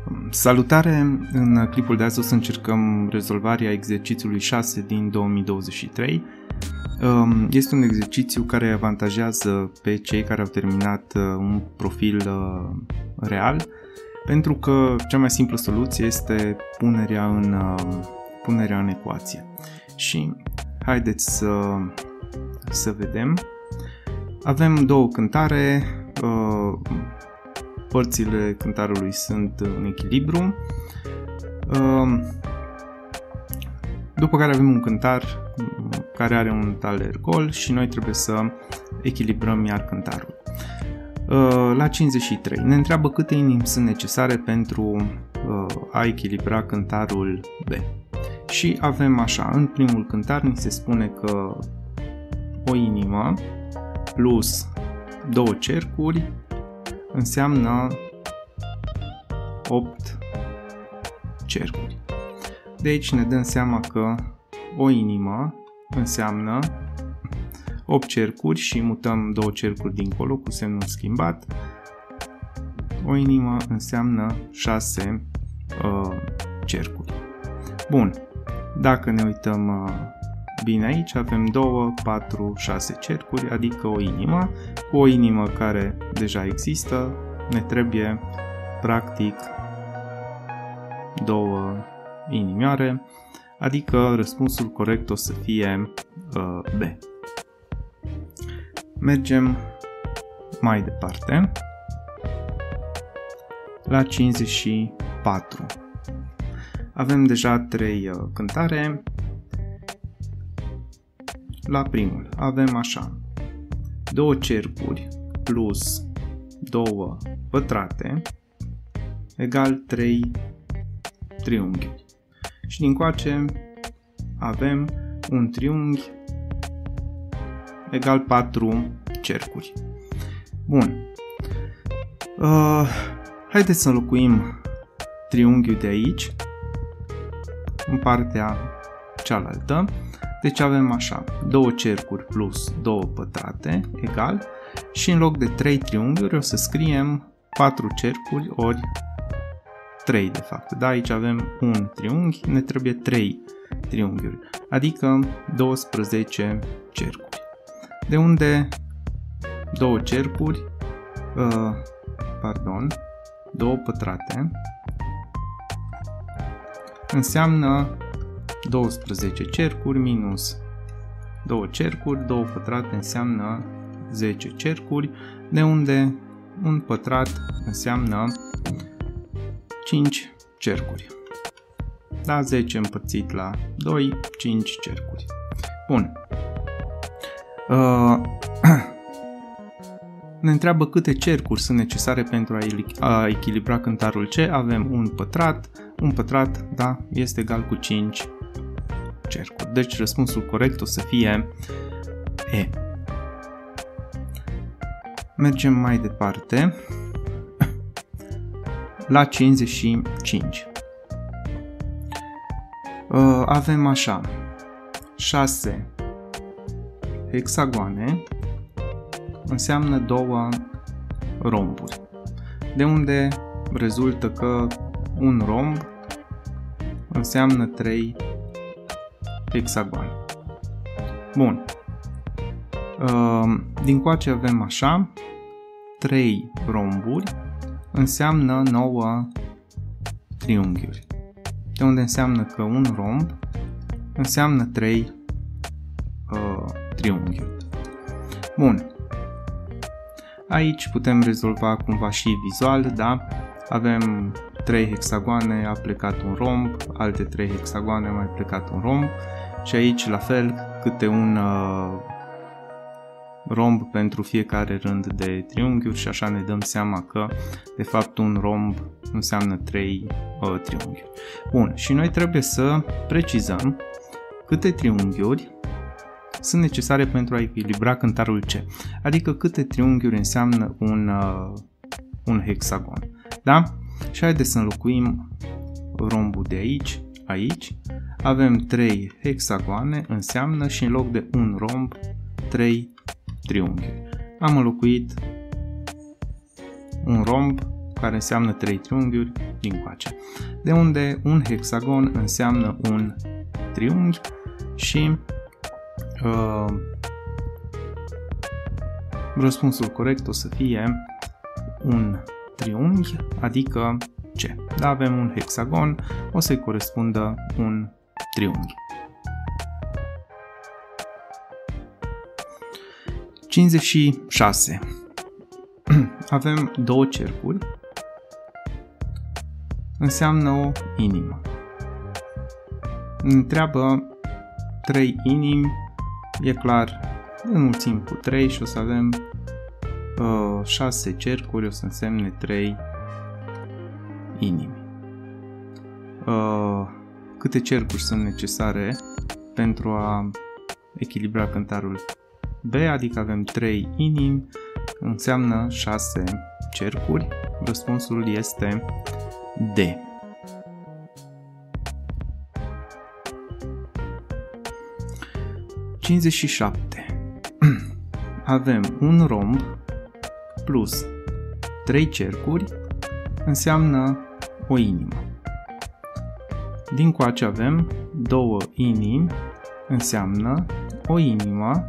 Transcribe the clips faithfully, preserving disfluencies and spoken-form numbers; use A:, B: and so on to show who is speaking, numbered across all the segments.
A: Salutare! În clipul de azi o să încercăm rezolvarea exercițiului șase din două mii douăzeci și trei. Este un exercițiu care avantajează pe cei care au terminat un profil real, pentru că cea mai simplă soluție este punerea în, punerea în ecuație. Și haideți să, să vedem. Avem două cântare, părțile cântarului sunt în echilibru, după care avem un cântar care are un taler gol și noi trebuie să echilibrăm iar cântarul. La cincizeci și trei ne întreabă câte inimi sunt necesare pentru a echilibra cântarul B. Și avem așa, în primul cântar ni se spune că o inimă plus două cercuri înseamnă opt cercuri. De aici ne dăm seama că o inimă înseamnă opt cercuri și mutăm două cercuri dincolo cu semnul schimbat. O inimă înseamnă șase uh, cercuri. Bun, dacă ne uităm uh, bine aici, avem doi, patru, șase cercuri, adică o inimă. Cu o inimă care deja există, ne trebuie practic două inimioare, adică răspunsul corect o să fie uh, B. Mergem mai departe la cincizeci și patru. Avem deja trei uh, cântare. La primul avem așa, două cercuri plus două pătrate egal trei triunghiuri. Și dincoace avem un triunghi egal patru cercuri. Bun. Uh, haideți să înlocuim triunghiul de aici în partea cealaltă. Deci avem așa, două cercuri plus două pătrate egal și în loc de trei triunghiuri o să scriem patru cercuri ori trei de fapt. Da, aici avem un triunghi, ne trebuie trei triunghiuri, adică douăsprezece cercuri. De unde două cercuri, uh, pardon, două pătrate înseamnă douăsprezece cercuri minus două cercuri, două pătrate înseamnă zece cercuri, de unde un pătrat înseamnă cinci cercuri. Da, zece împărțit la doi, cinci cercuri. Bun. Uh, ne întreabă câte cercuri sunt necesare pentru a echilibra cântarul C. Avem un pătrat, un pătrat, da, este egal cu cinci cercuri. Deci răspunsul corect o să fie E. Mergem mai departe la cincizeci și cinci. Uh, avem așa, șase hexagoane înseamnă două romburi. De unde rezultă că un romb înseamnă trei hexagoane. Bun. Uh, dincoace avem așa, trei romburi înseamnă nouă triunghiuri. De unde înseamnă că un romb înseamnă trei uh, triunghiuri. Bun. Aici putem rezolva cumva și vizual, da? Avem trei hexagoane, a plecat un romb, alte trei hexagoane, a mai plecat un romb și aici la fel câte un uh, romb pentru fiecare rând de triunghiuri și așa ne dăm seama că de fapt un romb înseamnă trei uh, triunghiuri. Bun, și noi trebuie să precizăm câte triunghiuri sunt necesare pentru a echilibra cântarul C, adică câte triunghiuri înseamnă un, uh, un hexagon. Da? Și haideți să înlocuim rombul de aici, aici. Avem trei hexagoane, înseamnă și în loc de un romb, trei triunghiuri. Am înlocuit un romb care înseamnă trei triunghiuri dincoace. De unde un hexagon înseamnă un triunghi și uh, răspunsul corect o să fie un triunghi, adică C. Da, avem un hexagon, o să-i corespundă un triunghi. cincizeci și șase. Avem două cercuri, înseamnă o inimă. Întreabă trei inimi, e clar, înmulțim cu trei și o să avem uh, șase cercuri, o să însemne trei inimi. Uh, câte cercuri sunt necesare pentru a echilibra cântarul B, adică avem trei inimi, înseamnă șase cercuri. Răspunsul este D. cincizeci și șapte. Avem un romb plus trei cercuri, înseamnă o inimă. Dincoace avem două inimi, înseamnă o inimă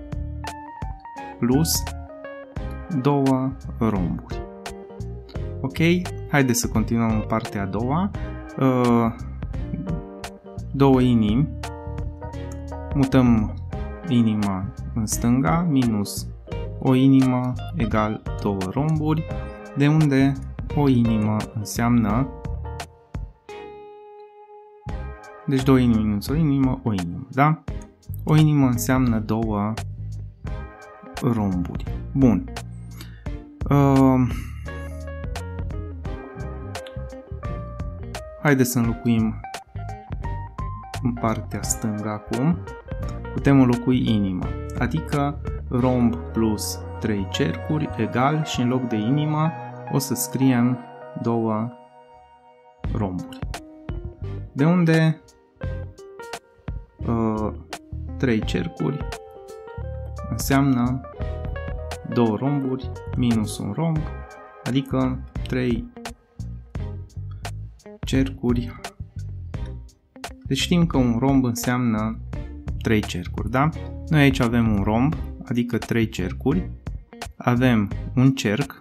A: plus două romburi. Ok? Haideți să continuăm în partea a doua. Uh, două inimi, mutăm inima în stânga, minus o inimă egal două romburi, de unde o inimă înseamnă, deci două inimi minus o inimă, o inimă, da? O inimă înseamnă două romburi. Bun. Uh, haideți să înlocuim în partea stângă acum. Putem înlocui inima, adică romb plus trei cercuri egal și în loc de inimă o să scriem două romburi. De unde uh, trei cercuri înseamnă două romburi minus un romb, adică trei cercuri. Deci știm că un romb înseamnă trei cercuri, da? Noi aici avem un romb, adică trei cercuri, avem un cerc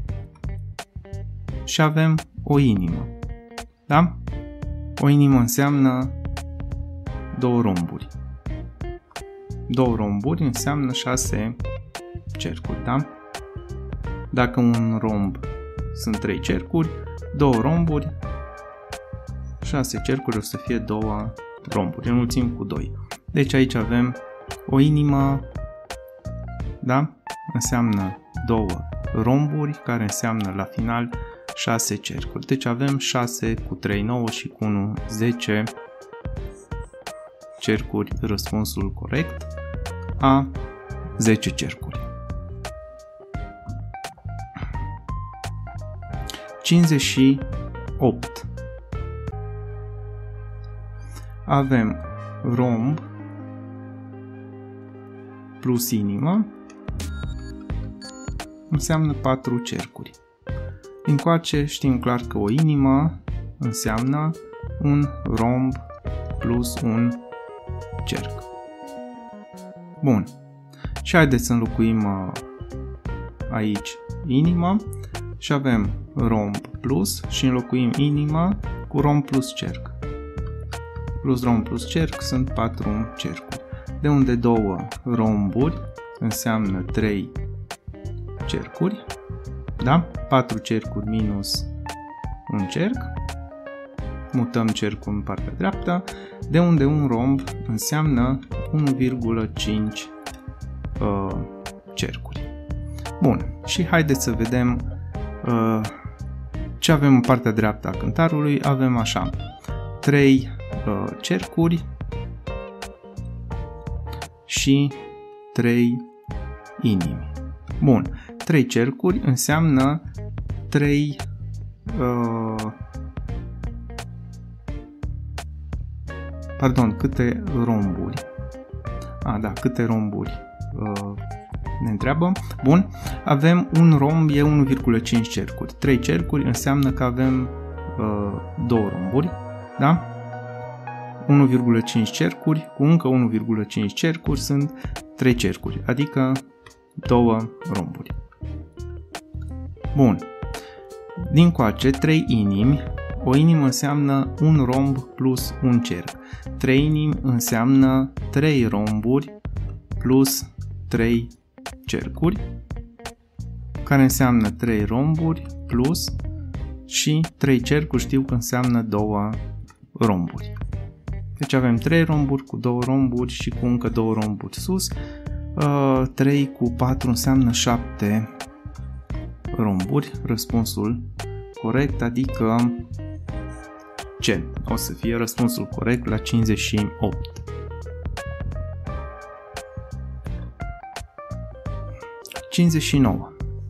A: și avem o inimă, da? O inimă înseamnă două romburi. Două romburi înseamnă șase cercuri, da? Dacă un romb sunt trei cercuri, două romburi, șase cercuri o să fie două romburi, înmulțim cu doi. Deci aici avem o inimă, da? Înseamnă două romburi, care înseamnă la final șase cercuri. Deci avem șase cu trei, nouă și cu unu, zece cercuri, răspunsul corect a zece cercuri. cincizeci și opt. Avem romb plus inimă, înseamnă patru cercuri. Încoace știm clar că o inimă înseamnă un romb plus un cerc. Bun. Și haideți să înlocuim aici inima și avem romb plus și înlocuim inima cu romb plus cerc. Plus romb plus cerc sunt patru cercuri. De unde două romburi înseamnă trei cercuri, da? patru cercuri minus un cerc. Mutăm cercul în partea dreaptă, de unde un romb înseamnă unu virgulă cinci uh, cercuri. Bun, și haideți să vedem uh, ce avem în partea dreaptă a cântarului. Avem așa, trei uh, cercuri și trei inimi. Bun, trei cercuri înseamnă trei uh, pardon, câte romburi? A, da, câte romburi uh, ne întreabă. Bun, avem un romb, e unu virgulă cinci cercuri. trei cercuri înseamnă că avem uh, două romburi, da? unu virgulă cinci cercuri cu încă unu virgulă cinci cercuri sunt trei cercuri, adică două romburi. Bun. Din coace, trei inimi. O inimă înseamnă un romb plus un cerc. trei inimi înseamnă trei romburi plus trei cercuri, care înseamnă trei romburi plus și trei cercuri știu că înseamnă două romburi. Deci avem trei romburi cu două romburi și cu încă două romburi sus. trei cu patru înseamnă șapte romburi. Răspunsul corect, adică C. O să fie răspunsul corect la cincizeci și opt. cincizeci și nouă.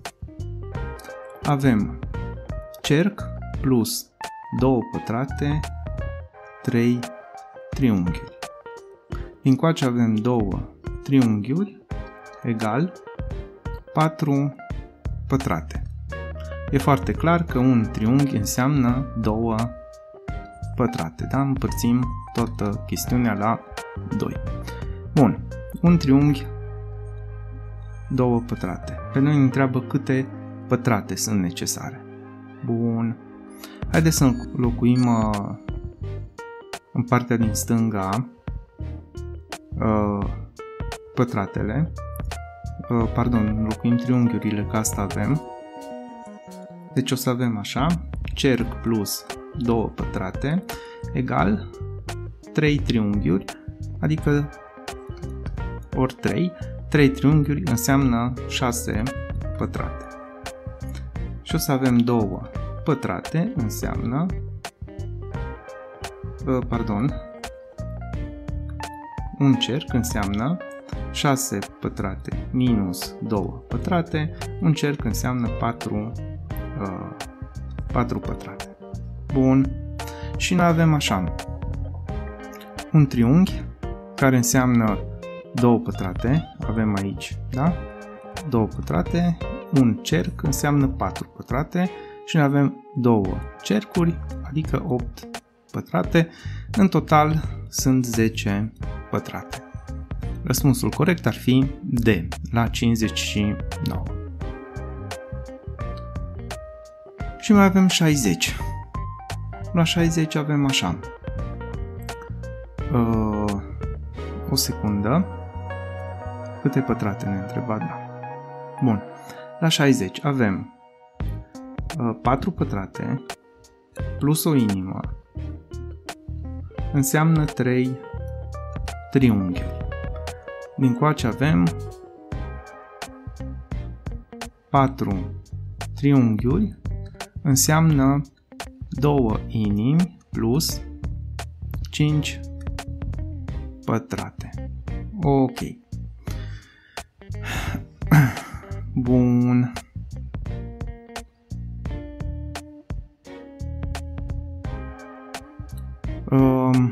A: Avem cerc plus două pătrate, trei triunghiuri. Din coace avem două triunghiuri egal patru pătrate. E foarte clar că un triunghi înseamnă două pătrate, da? Împărțim toată chestiunea la doi. Bun, un triunghi, două pătrate. Pe noi ne întreabă câte pătrate sunt necesare. Bun, haideți să înlocuim uh, în partea din stânga uh, pătratele, uh, pardon, înlocuim triunghiurile, că asta avem. Deci o să avem așa, cerc plus două pătrate egal trei triunghiuri, adică ori trei, trei triunghiuri înseamnă șase pătrate. Și o să avem două pătrate înseamnă, uh, pardon, un cerc înseamnă șase pătrate minus două pătrate, un cerc înseamnă patru, uh, patru pătrate. Bun, și noi avem așa, un triunghi care înseamnă două pătrate, avem aici, da? două pătrate, un cerc înseamnă patru pătrate și noi avem două cercuri, adică opt pătrate, în total sunt zece pătrate. Răspunsul corect ar fi D, la cincizeci și nouă. Și mai avem șaizeci. La șaizeci avem așa. Uh, o secundă. Câte pătrate ne întreba? Da. Bun. La șaizeci avem uh, patru pătrate plus o inimă. Înseamnă trei triunghiuri. Din coace avem patru triunghiuri. Înseamnă două inimi plus cinci pătrate. Ok. Bun. Um,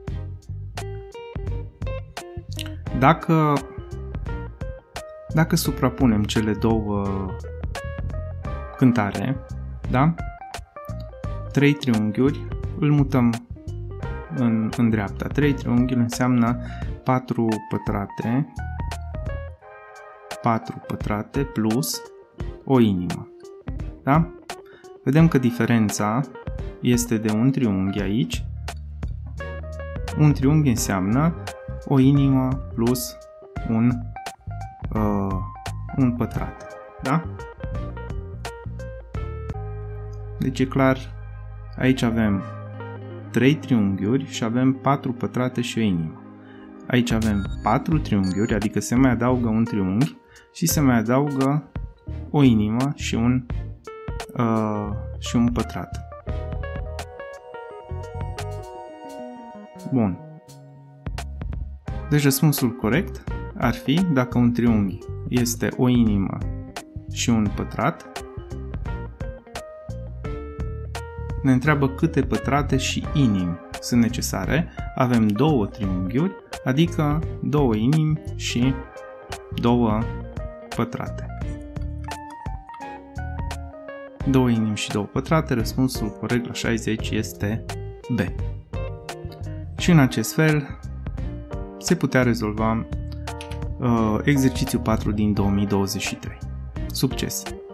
A: dacă dacă suprapunem cele două cântare, da? trei triunghiuri, îl mutăm în, în dreapta. trei triunghiuri înseamnă patru pătrate, patru pătrate plus o inimă. Da? Vedem că diferența este de un triunghi aici. Un triunghi înseamnă o inimă plus un, uh, un pătrat. Da? Deci e clar, aici avem trei triunghiuri și avem patru pătrate și o inimă. Aici avem patru triunghiuri, adică se mai adaugă un triunghi și se mai adaugă o inimă și un, uh, și un pătrat. Bun. Deci răspunsul corect ar fi, dacă un triunghi este o inimă și un pătrat, ne întreabă câte pătrate și inimi sunt necesare. Avem două triunghiuri, adică două inimi și două pătrate. două inimi și două pătrate, răspunsul corect la șaizeci este B. Și în acest fel se putea rezolva uh, exercițiul patru din două mii douăzeci și trei. Succes!